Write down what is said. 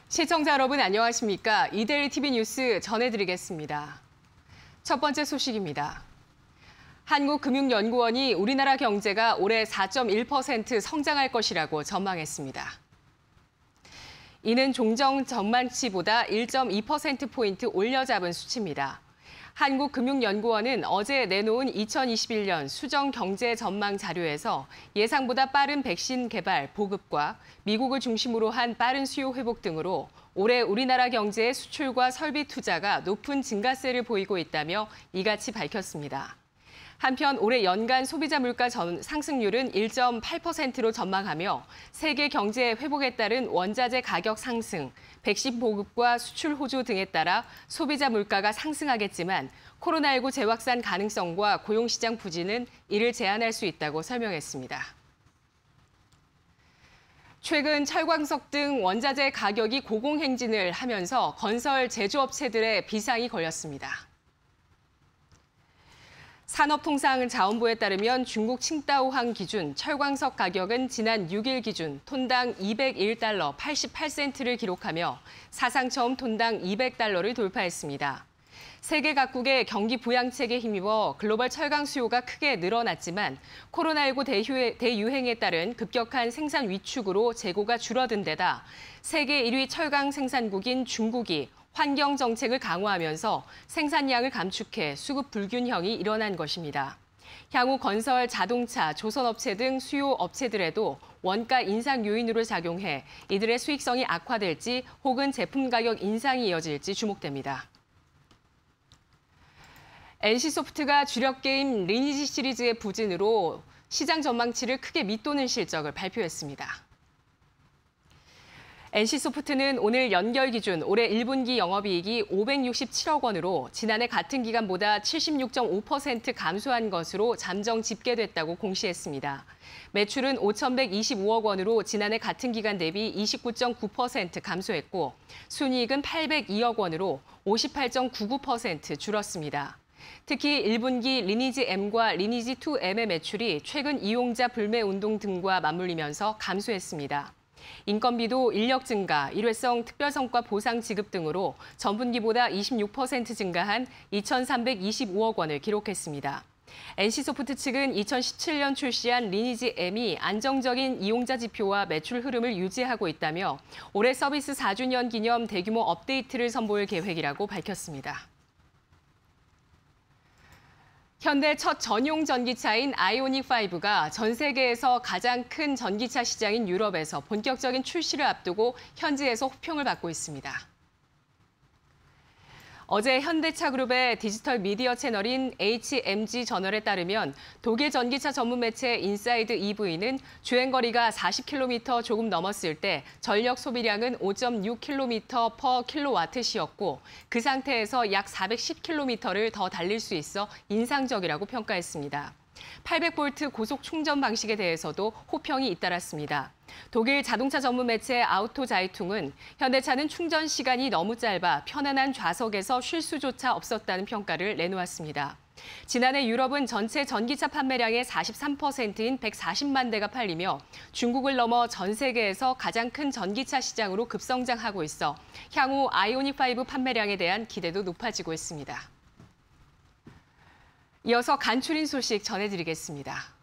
시청자 여러분 안녕하십니까? 이데일리 TV 뉴스 전해드리겠습니다. 첫 번째 소식입니다. 한국금융연구원이 우리나라 경제가 올해 4.1% 성장할 것이라고 전망했습니다. 이는 종정 전망치보다 1.2%포인트 올려잡은 수치입니다. 한국금융연구원은 어제 내놓은 2021년 수정 경제 전망 자료에서 예상보다 빠른 백신 개발, 보급과 미국을 중심으로 한 빠른 수요 회복 등으로 올해 우리나라 경제의 수출과 설비 투자가 높은 증가세를 보이고 있다며 이같이 밝혔습니다. 한편 올해 연간 소비자 물가 상승률은 1.8%로 전망하며 세계 경제 회복에 따른 원자재 가격 상승, 백신 보급과 수출 호조 등에 따라 소비자 물가가 상승하겠지만 코로나19 재확산 가능성과 고용시장 부진은 이를 제한할 수 있다고 설명했습니다. 최근 철광석 등 원자재 가격이 고공행진을 하면서 건설 제조업체들의 비상이 걸렸습니다. 산업통상자원부에 따르면 중국 칭다오항 기준 철광석 가격은 지난 6일 기준 톤당 201달러 88센트를 기록하며 사상 처음 톤당 200달러를 돌파했습니다. 세계 각국의 경기 부양책에 힘입어 글로벌 철강 수요가 크게 늘어났지만 코로나19 대유행에 따른 급격한 생산 위축으로 재고가 줄어든 데다 세계 1위 철강 생산국인 중국이 환경 정책을 강화하면서 생산량을 감축해 수급 불균형이 일어난 것입니다. 향후 건설, 자동차, 조선업체 등 수요 업체들에도 원가 인상 요인으로 작용해 이들의 수익성이 악화될지 혹은 제품 가격 인상이 이어질지 주목됩니다. NC소프트가 주력 게임 리니지 시리즈의 부진으로 시장 전망치를 크게 밑도는 실적을 발표했습니다. NC소프트는 오늘 연결 기준 올해 1분기 영업이익이 567억 원으로 지난해 같은 기간보다 76.5% 감소한 것으로 잠정 집계됐다고 공시했습니다. 매출은 5,125억 원으로 지난해 같은 기간 대비 29.9% 감소했고 순이익은 802억 원으로 58.99% 줄었습니다. 특히 1분기 리니지 M과 리니지 2M의 매출이 최근 이용자 불매 운동 등과 맞물리면서 감소했습니다. 인건비도 인력 증가, 일회성 특별성과 보상 지급 등으로 전분기보다 26% 증가한 2,325억 원을 기록했습니다. NC소프트 측은 2017년 출시한 리니지 M이 안정적인 이용자 지표와 매출 흐름을 유지하고 있다며 올해 서비스 4주년 기념 대규모 업데이트를 선보일 계획이라고 밝혔습니다. 현대 첫 전용 전기차인 아이오닉5가 전 세계에서 가장 큰 전기차 시장인 유럽에서 본격적인 출시를 앞두고 현지에서 호평을 받고 있습니다. 어제 현대차그룹의 디지털 미디어 채널인 HMG 저널에 따르면 독일 전기차 전문 매체 인사이드 EV는 주행거리가 40km 조금 넘었을 때 전력 소비량은 5.6km/kWh였고 그 상태에서 약 410km를 더 달릴 수 있어 인상적이라고 평가했습니다. 800V 고속 충전 방식에 대해서도 호평이 잇따랐습니다. 독일 자동차 전문 매체 아우토자이퉁은 현대차는 충전 시간이 너무 짧아 편안한 좌석에서 쉴 수조차 없었다는 평가를 내놓았습니다. 지난해 유럽은 전체 전기차 판매량의 43%인 140만 대가 팔리며 중국을 넘어 전 세계에서 가장 큰 전기차 시장으로 급성장하고 있어 향후 아이오닉5 판매량에 대한 기대도 높아지고 있습니다. 이어서 간추린 소식 전해드리겠습니다.